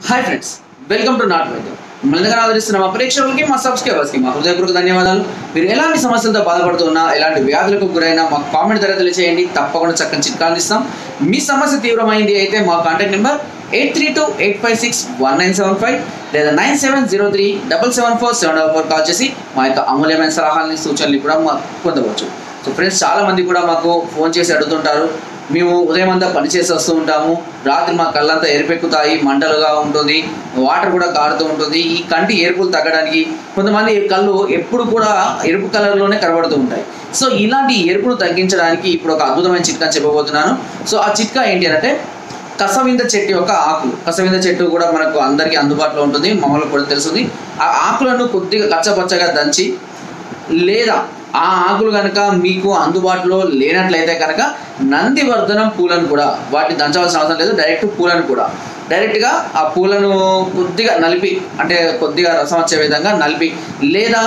Hi friends, welcome to నాట్ వైద్యం. ముందుగా ఆదరిస్తున్న మా ప్రేక్షకులకి, మా సబ్స్క్రైబర్స్కి మా హృదయపూర్వక ధన్యవాదాలు. మీరు ఎలాంటి సమస్యలతో బాధపడుతున్నా, ఎలాంటి వ్యాధులకు గురైనా మాకు కామెంట్ ద్వారా తెలియజేయండి. తప్పకుండా చక్కని చిట్కాలు ఇస్తాం. మీ సమస్య తీవ్రమైంది అయితే మా కాంటాక్ట్ నెంబర్ 8328561975 లేదా 9703774744 కాల్ చేసి మా యొక్క అమూల్యమైన సలహాలని, సూచనలు కూడా మాకు పొందవచ్చు. సో ఫ్రెండ్స్, చాలామంది కూడా మాకు ఫోన్ చేసి అడుగుతుంటారు. మేము ఉదయం అంతా పనిచేసి వస్తూ ఉంటాము, రాత్రి మా కళ్ళంతా ఎరుపెక్కుతాయి, మంటలుగా ఉంటుంది, వాటర్ కూడా కారుతూ ఉంటుంది. ఈ కంటి ఎరుపులు తగ్గడానికి కొంతమంది కళ్ళు ఎప్పుడు కూడా ఎరుపు కలర్లోనే కనబడుతూ ఉంటాయి. సో ఇలాంటి ఎరుపును తగ్గించడానికి ఇప్పుడు ఒక అద్భుతమైన చిట్కా చెప్పబోతున్నాను. సో ఆ చిట్కా ఏంటి అంటే, కసవింద చెట్టు యొక్క ఆకులు. కసవింద చెట్టు కూడా మనకు అందరికీ అందుబాటులో ఉంటుంది, మామూలుగా కూడా తెలుస్తుంది. ఆ ఆకులను కొద్దిగా కచ్చపచ్చగా దంచి, లేదా ఆ ఆకులు కనుక మీకు అందుబాటులో లేనట్లయితే కనుక నందివర్ధనం పూలను కూడా, వాటిని దంచవలసిన అవసరం లేదు, డైరెక్ట్ పూలను కూడా డైరెక్ట్గా ఆ పూలను కొద్దిగా నలిపి, అంటే కొద్దిగా రసం వచ్చే విధంగా నలిపి, లేదా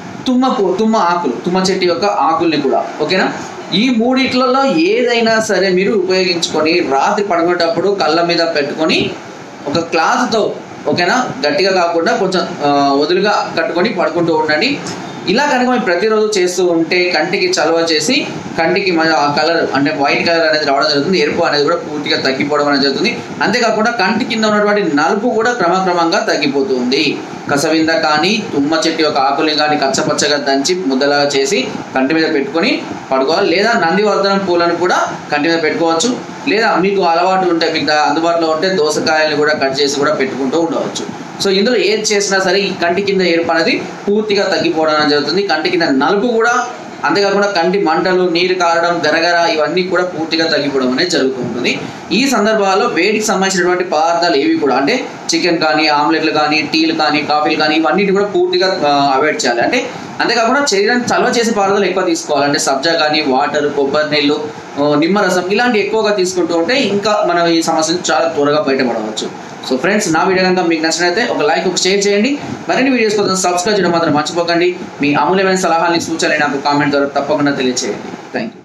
తుమ్మ ఆకులు, తుమ్మ చెట్టు యొక్క ఆకుల్ని కూడా, ఓకేనా. ఈ మూడిట్లలో ఏదైనా సరే మీరు ఉపయోగించుకొని రాత్రి పడుకునేటప్పుడు కళ్ళ మీద పెట్టుకొని ఒక క్లాత్తో, ఓకేనా, గట్టిగా కాకుండా కొంచెం వదులుగా కట్టుకొని పడుకుంటూ ఉండండి. ఇలా కనుక మేము ప్రతిరోజు చేస్తూ ఉంటే కంటికి చలువ చేసి కంటికి ఆ కలర్, అంటే వైట్ కలర్ అనేది రావడం జరుగుతుంది. ఎరుపు అనేది కూడా పూర్తిగా తగ్గిపోవడం అనేది జరుగుతుంది. అంతేకాకుండా కంటి కింద ఉన్నటువంటి నలుపు కూడా క్రమక్రమంగా తగ్గిపోతుంది. కసవింద కానీ తుమ్మ చెట్టు యొక్క ఆకుల్ని కానీ కచ్చపచ్చగా దంచి ముద్దలాగా చేసి కంటి మీద పెట్టుకొని పడుకోవాలి. లేదా నందివర్ధనం పూలను కూడా కంటి మీద పెట్టుకోవచ్చు. లేదా మీకు అలవాటు ఉంటే, మీకు అందుబాటులో ఉంటే దోసకాయలను కూడా కట్ చేసి కూడా పెట్టుకుంటూ ఉండవచ్చు. సో ఇందులో ఏది చేసినా సరే ఈ కంటి కింద ఎరుపు అనేది పూర్తిగా తగ్గిపోవడం జరుగుతుంది. కంటి కింద నలుపు కూడా, అంతేకాకుండా కంటి మంటలు, నీరు కారడం, గరగర, ఇవన్నీ కూడా పూర్తిగా తగ్గిపోవడం అనేది జరుగుతూ ఉంటుంది. ఈ సందర్భాల్లో వేడికి సంబంధించినటువంటి పదార్థాలు ఏవి కూడా, అంటే చికెన్ కానీ, ఆమ్లెట్లు కానీ, టీలు కానీ, కాఫీలు కానీ, ఇవన్నీ కూడా పూర్తిగా అవాయిడ్ చేయాలి. అంటే అంతేకాకుండా శరీరాన్ని చలవ చేసే పదార్థాలు ఎక్కువ తీసుకోవాలి. అంటే సబ్జా కానీ, వాటర్, కొబ్బరి నీళ్ళు, నిమ్మరసం, ఇలాంటి ఎక్కువగా తీసుకుంటూ ఉంటే ఇంకా మనం ఈ సమస్యను చాలా త్వరగా బయటపడవచ్చు. సో ఫ్రెండ్స్, నా వీడియో కనుక మీకు నచ్చినట్లయితే ఒక లైక్, ఒక షేర్ చేయండి. మరిన్ని వీడియోస్ కోసం సబ్స్క్రైబ్ చేయడం మాత్రం మర్చిపోకండి. మీ అమూల్యమైన సలహాలని, సూచనలు నాకు కామెంట్ ద్వారా తప్పకుండా తెలియజేయండి. Thank you.